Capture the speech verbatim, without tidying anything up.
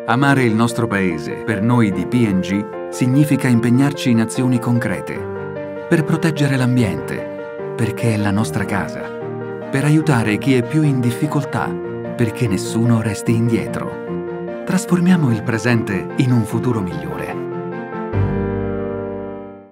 Amare il nostro paese, per noi di P and G, significa impegnarci in azioni concrete, per proteggere l'ambiente, perché è la nostra casa, per aiutare chi è più in difficoltà, perché nessuno resti indietro. Trasformiamo il presente in un futuro migliore.